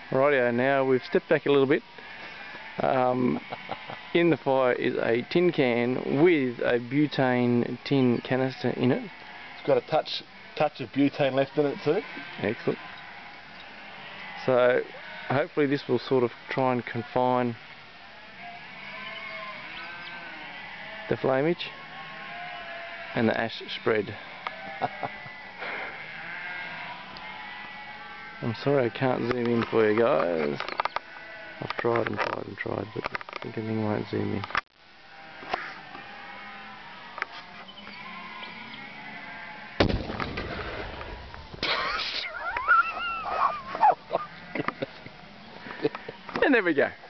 Rightio, now we've stepped back a little bit. In the fire is a tin can with a butane tin canister in it. It's got a touch of butane left in it too. Excellent. So hopefully this will sort of try and confine the flamage and the ash spread. I'm sorry I can't zoom in for you guys. I've tried and tried and tried, but I think everything won't zoom in. And there we go.